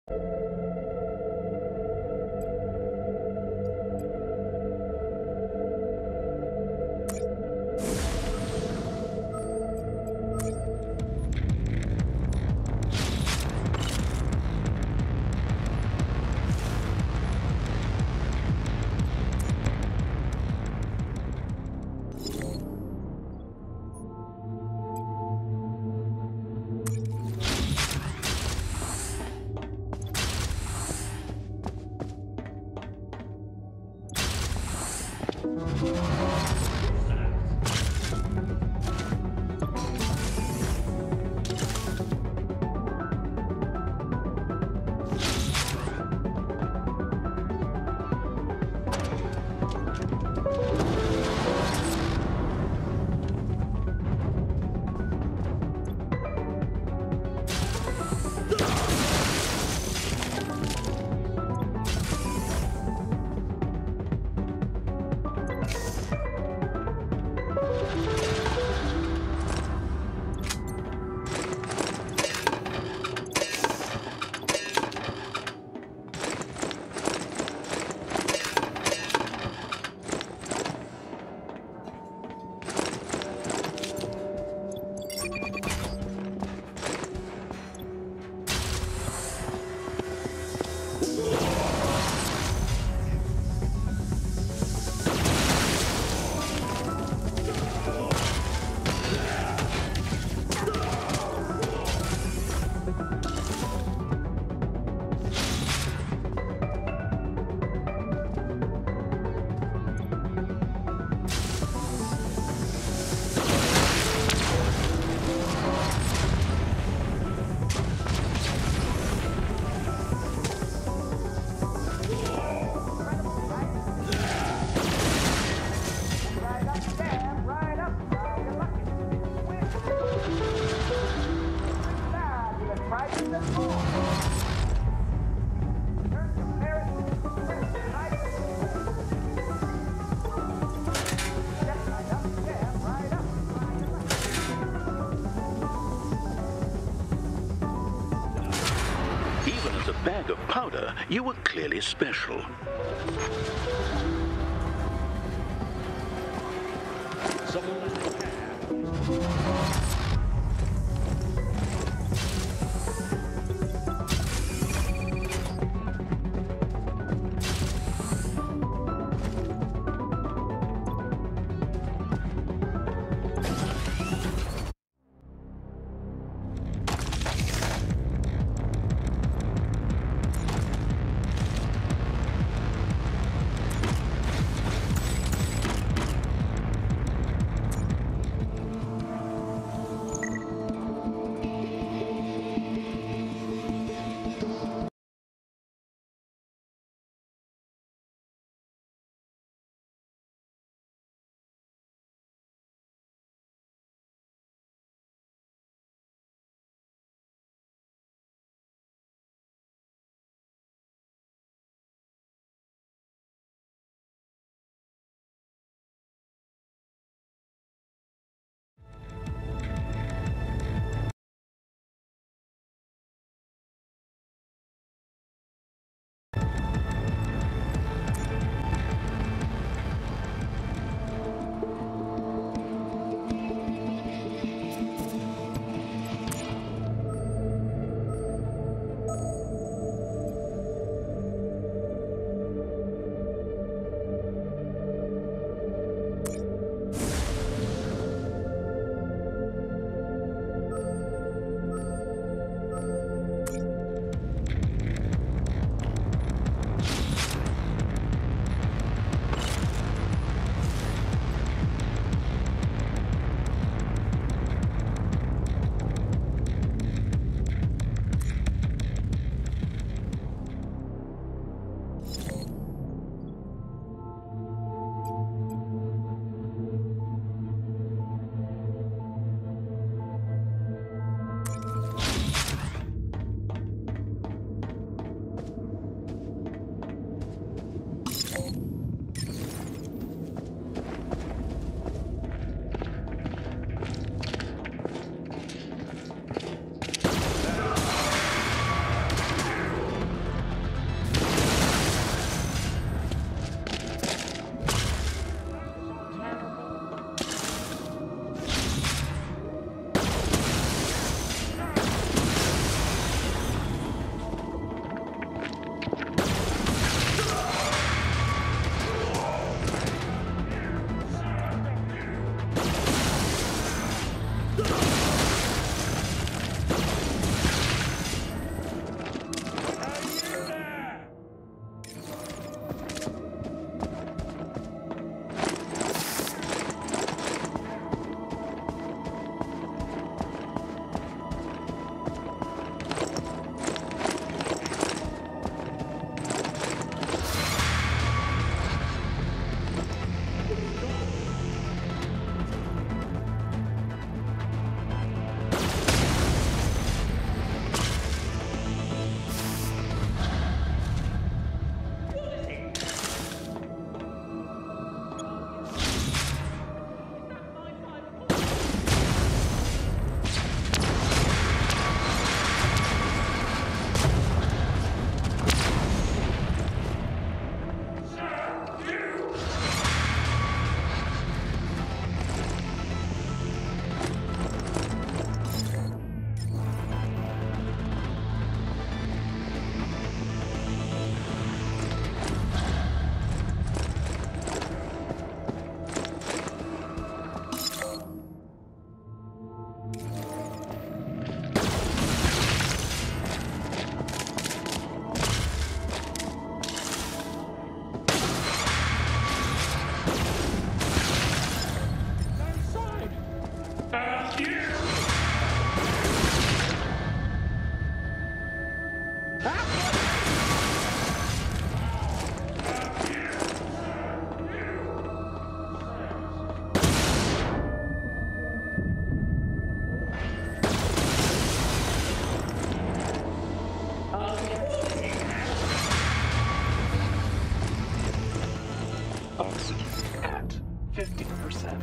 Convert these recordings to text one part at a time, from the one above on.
Bag of powder, you were clearly special. Oxygen at 50%.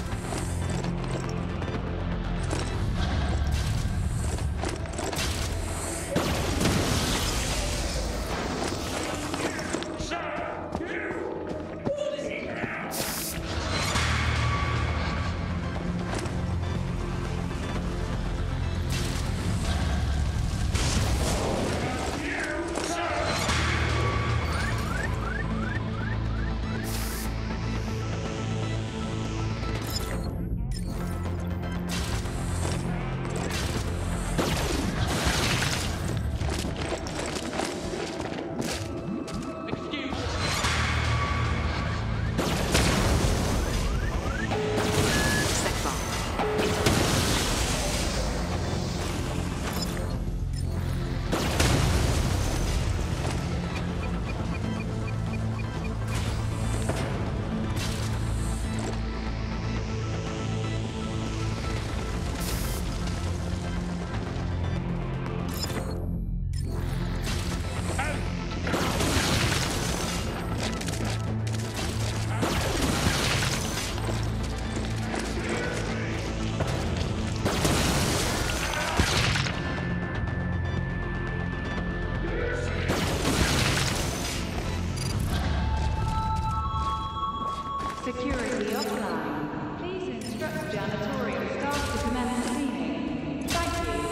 Security offline. Please instruct janitorial staff to commence cleaning. Thank you.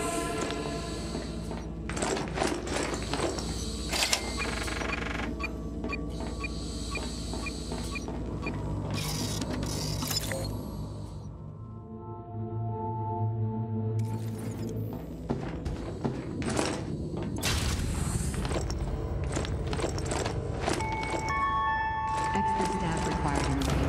Extra staff required in the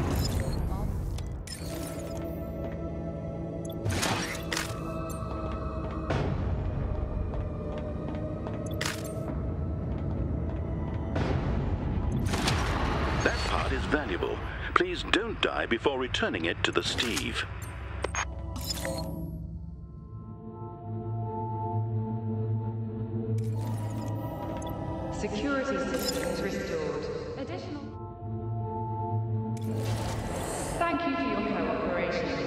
That part is valuable. Please don't die before returning it to the Steve. security systems restored. Additional. Thank you for your cooperation.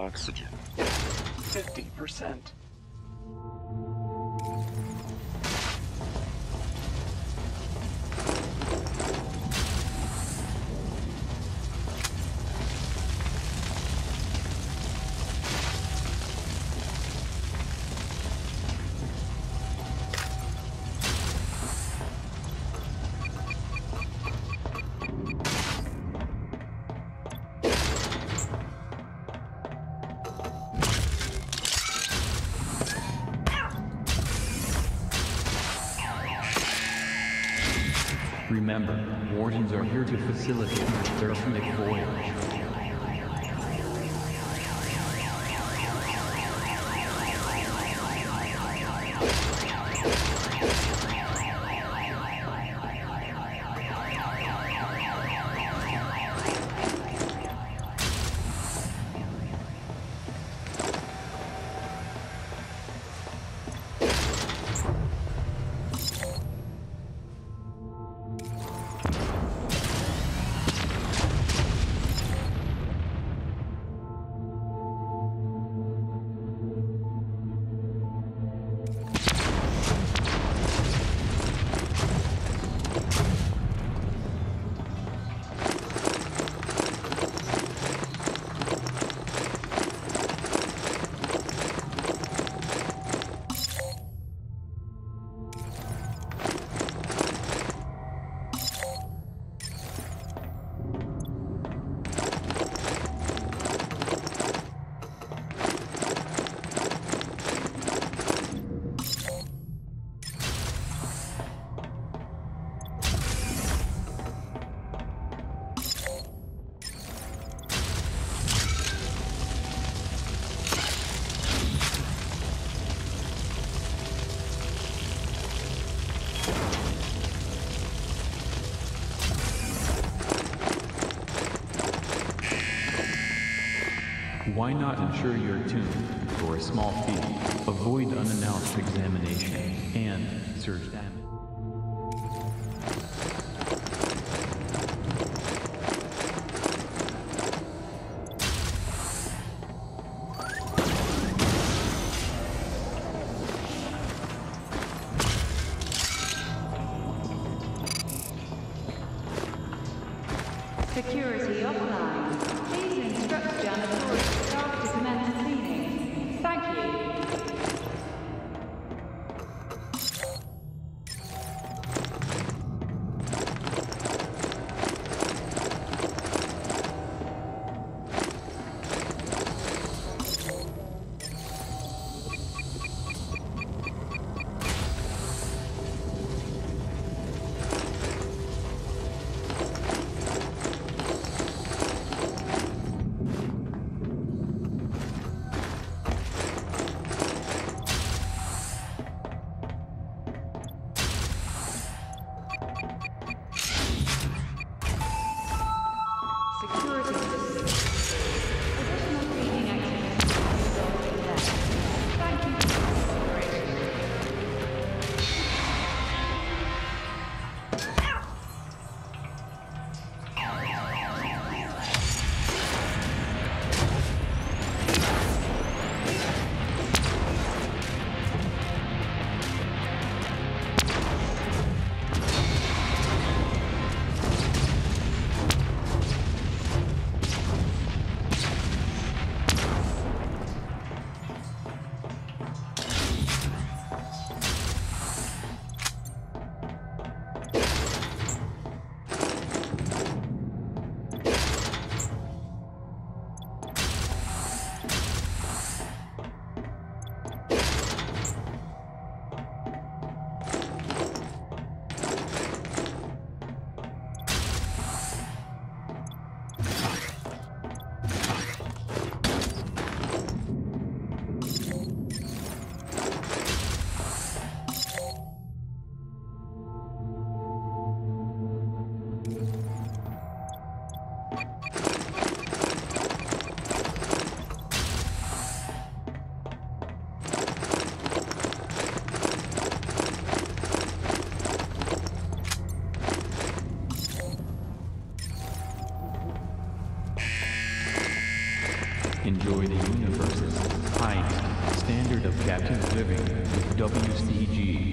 oxygen. 50%. Remember, wardens are here to facilitate your therapeutic voyage. Why not ensure you're tuned for a small fee, avoid unannounced examination, and surge damage? Security offline. Please instruct janitorial staff to commence cleaning. Thank you. standard of captive living with WCG.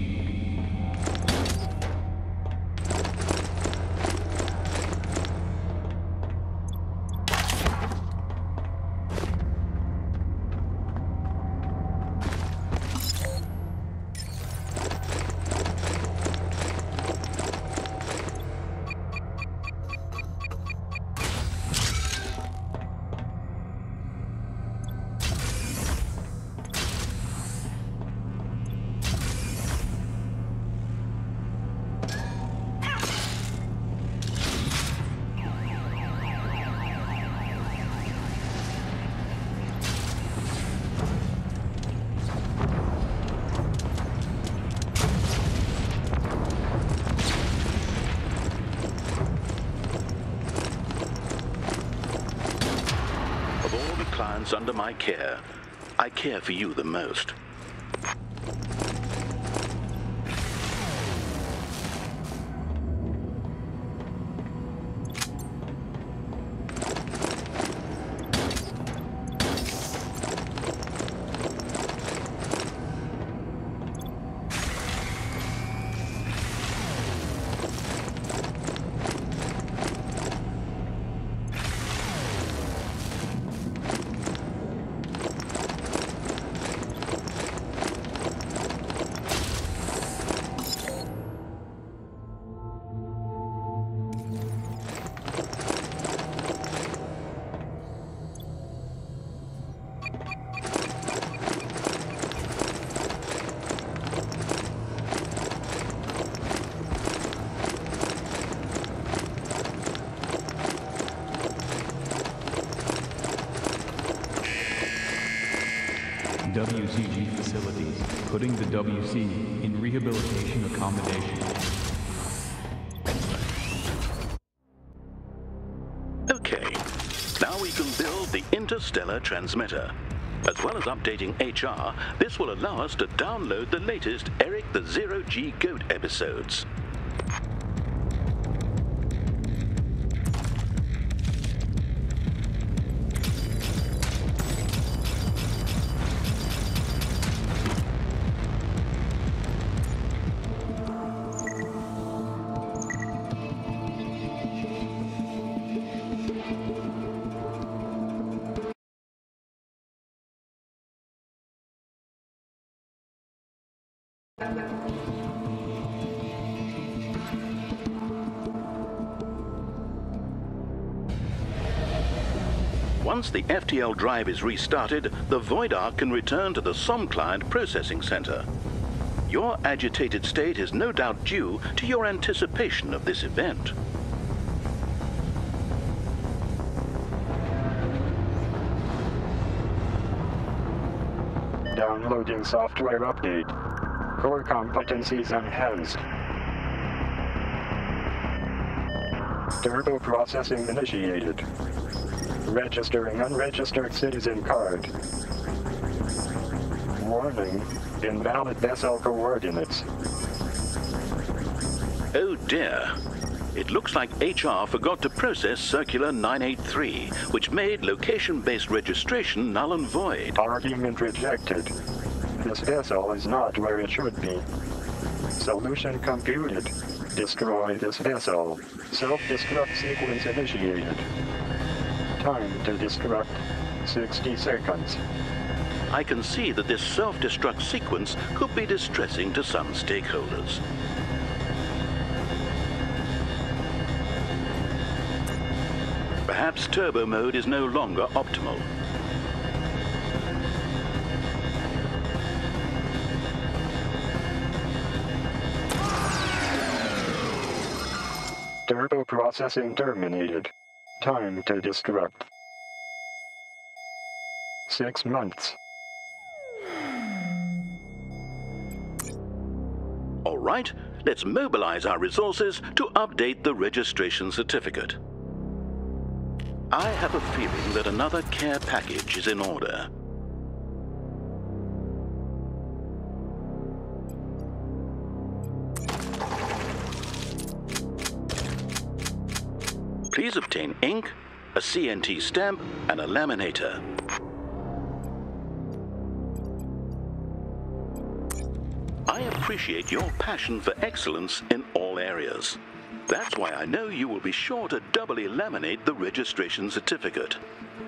Under my care, I care for you the most. WCG facilities, putting the WC in rehabilitation accommodation. Okay, now we can build the interstellar transmitter. As well as updating HR, this will allow us to download the latest Eric the Zero G Goat episodes. Once the FTL drive is restarted, the Void Ark can return to the SOM client processing center. Your agitated state is no doubt due to your anticipation of this event. Downloading software update. Core competencies enhanced. Turbo processing initiated. Registering unregistered citizen card. Warning, invalid vessel coordinates. Oh dear. It looks like HR forgot to process Circular 983, which made location-based registration null and void. Argument rejected. This vessel is not where it should be. Solution computed. Destroy this vessel. Self-destruct sequence initiated. Time to destruct, 60 seconds. I can see that this self-destruct sequence could be distressing to some stakeholders. Perhaps turbo mode is no longer optimal. Turbo processing terminated. Time to destruct. 6 months. All right, let's mobilize our resources to update the registration certificate. I have a feeling that another care package is in order. Please obtain ink, a CNT stamp, and a laminator. I appreciate your passion for excellence in all areas. That's why I know you will be sure to doubly laminate the registration certificate.